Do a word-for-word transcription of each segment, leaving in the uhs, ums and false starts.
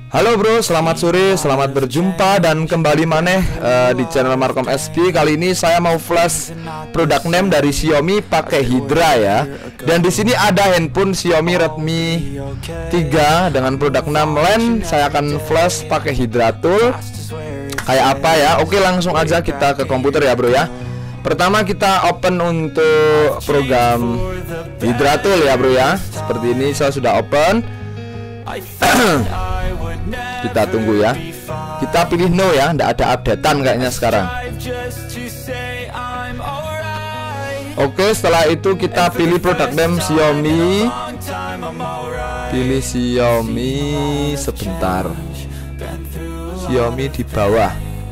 Halo bro, selamat sore, selamat berjumpa dan kembali maneh uh, di channel Markom S P. Kali ini saya mau flash produk name dari Xiaomi pakai Hydra ya. Dan di sini ada handphone Xiaomi Redmi tiga dengan produk name lens. Saya akan flash pakai Hydra tool. Kayak apa ya? Oke, langsung aja kita ke komputer ya bro ya. Pertama kita open untuk program Hydra tool ya bro ya. Seperti ini saya sudah open. Kita tunggu ya. Kita pilih no ya, nggak ada updatean kayaknya sekarang. Oke, setelah itu kita pilih produk name Xiaomi. Pilih Xiaomi sebentar. Xiaomi di bawah.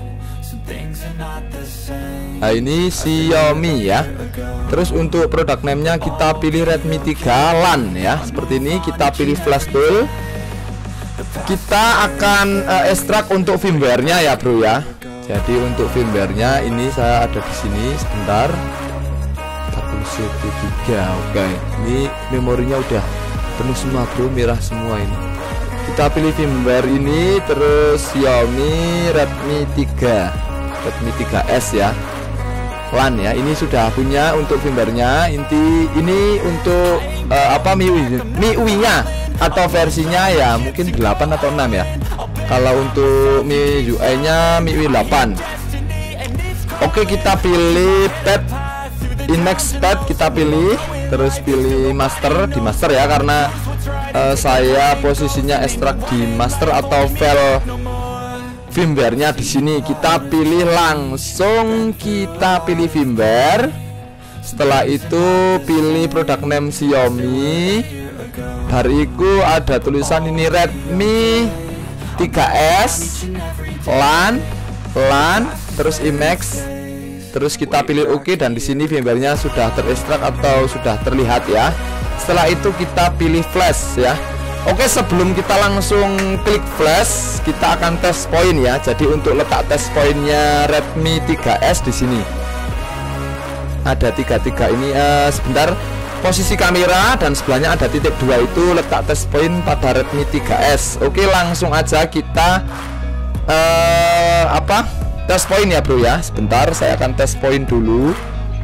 Nah ini Xiaomi ya. Terus untuk produk name-nya kita pilih Redmi tiga LAN ya. Seperti ini, kita pilih flash tool. Kita akan uh, ekstrak untuk firmware-nya ya bro ya. Jadi untuk firmware-nya ini saya ada di sini sebentar. W C T tiga. Oke, ini memorinya udah penuh semua bro, merah semua ini. Kita pilih firmware ini, terus Xiaomi Redmi tiga, Redmi tiga S ya, LAN ya. Ini sudah punya untuk firmware-nya. Inti ini untuk uh, apa M I U I M I U I-nya atau versinya ya mungkin delapan atau enam ya. Kalau untuk M I U I-nya M I U I delapan. Oke, kita pilih pad, Inmax pad kita pilih, terus pilih master, di master ya karena uh, saya posisinya ekstrak di master atau file firmware-nya di sini. Kita pilih langsung, kita pilih firmware. Setelah itu pilih produk name Xiaomi. Bariku ada tulisan ini Redmi tiga S LAN LAN terus Inmax. Terus kita pilih OK dan di sini firmware-nya sudah terekstrak atau sudah terlihat ya. Setelah itu kita pilih flash ya. Oke, sebelum kita langsung klik flash, kita akan test point ya. Jadi untuk letak test pointnya Redmi tiga S di sini. Ada tiga tiga ini uh, sebentar. Posisi kamera dan sebelahnya ada titik dua, itu letak test point pada Redmi tiga S. Oke, langsung aja kita uh, apa? Test point ya bro ya. Sebentar, saya akan test point dulu.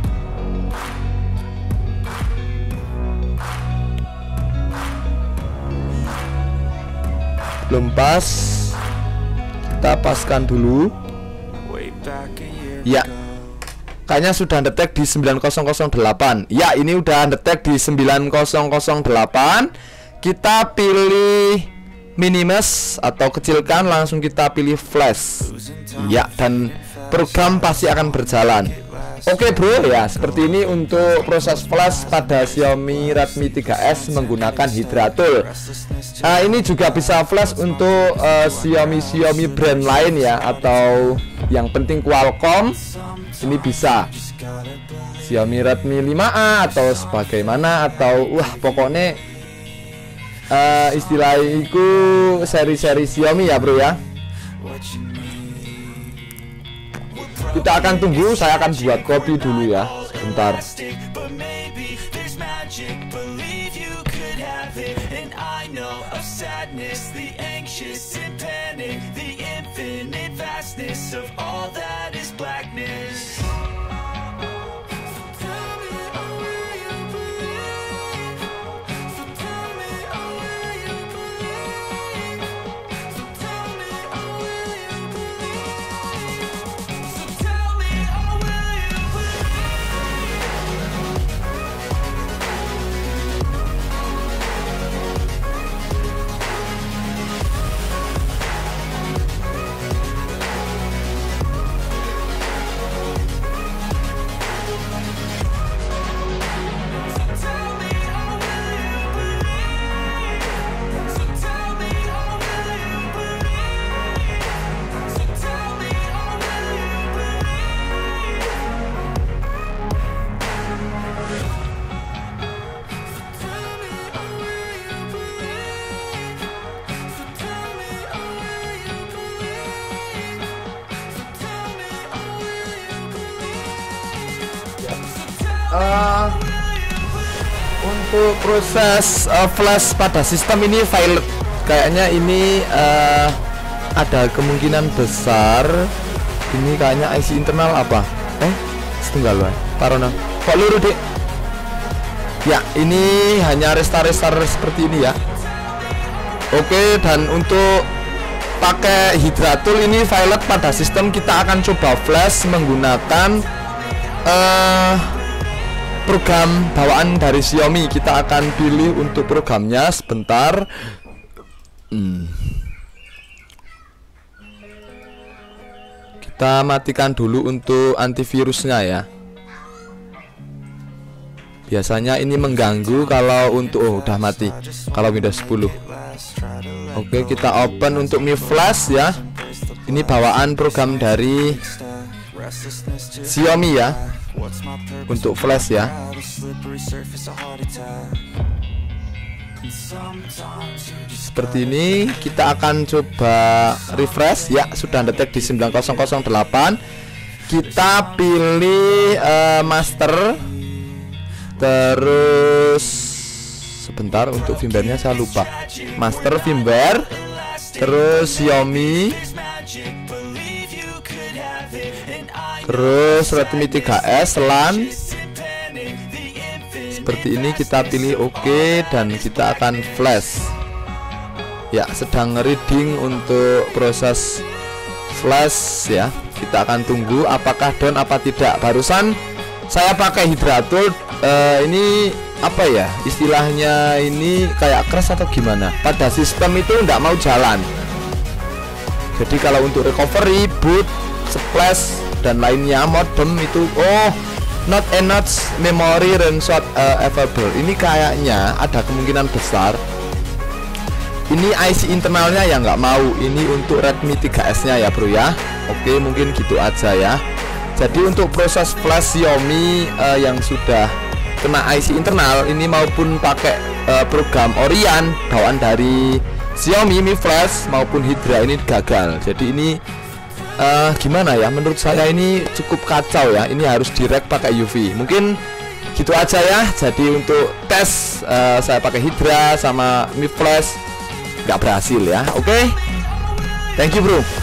Belum pas. Kita paskan dulu. Ya, kayaknya sudah detect di sembilan nol nol delapan. Ya, ini udah detect di sembilan nol nol delapan. Kita pilih minimize atau kecilkan, langsung kita pilih flash. Ya, dan program pasti akan berjalan. Oke bro ya, seperti ini untuk proses flash pada Xiaomi Redmi tiga S menggunakan Hydra tool. Nah, ini juga bisa flash untuk uh, Xiaomi Xiaomi brand lain ya, atau yang penting Qualcomm. Ini bisa Xiaomi Redmi lima A atau sebagaimana, atau wah pokoknya uh, istilah itu seri-seri Xiaomi ya bro ya. Kita akan tunggu, saya akan buat kopi dulu ya, sebentar. Uh, untuk proses uh, flash pada sistem ini file kayaknya ini uh, ada kemungkinan besar ini kayaknya I C internal apa? Eh, setunggal lah. Parona. Kok luru, Dik? Ya, ini hanya restar-restar seperti ini ya. Oke, dan untuk pakai Hydra Tool ini Violet pada sistem kita akan coba flash menggunakan uh, program bawaan dari Xiaomi. Kita akan pilih untuk programnya sebentar. Hmm. Kita matikan dulu untuk antivirusnya ya. Biasanya ini mengganggu kalau untuk oh, udah mati kalau Windows sepuluh. Oke, kita open untuk Mi Flash ya. Ini bawaan program dari Xiaomi ya. Untuk flash ya. Seperti ini, kita akan coba refresh ya. Sudah detect di sembilan nol nol delapan. Kita pilih uh, master. Terus sebentar untuk firmware-nya saya lupa. Master firmware. Terus Xiaomi. Terus Redmi tiga S LAN. Seperti ini kita pilih oke OK, dan kita akan flash. Ya, sedang reading untuk proses flash ya. Kita akan tunggu apakah down apa tidak. Barusan saya pakai Hydra Tool uh, ini apa ya? Istilahnya ini kayak crash atau gimana? Pada sistem itu nggak mau jalan. Jadi kalau untuk recovery, boot, splash dan lainnya modem itu oh not enough memory range uh, available. Ini kayaknya ada kemungkinan besar ini I C internalnya yang nggak mau. Ini untuk Redmi tiga S nya ya bro ya. Oke, mungkin gitu aja ya. Jadi untuk proses flash Xiaomi uh, yang sudah kena I C internal ini maupun pakai uh, program Orion bawaan dari Xiaomi Mi Flash maupun Hydra ini gagal. Jadi ini Uh, gimana ya, menurut saya ini cukup kacau ya. Ini harus direct pakai U V. Mungkin gitu aja ya. Jadi untuk tes uh, saya pakai Hydra sama Mi Flash nggak berhasil ya. Oke, okay? Thank you bro.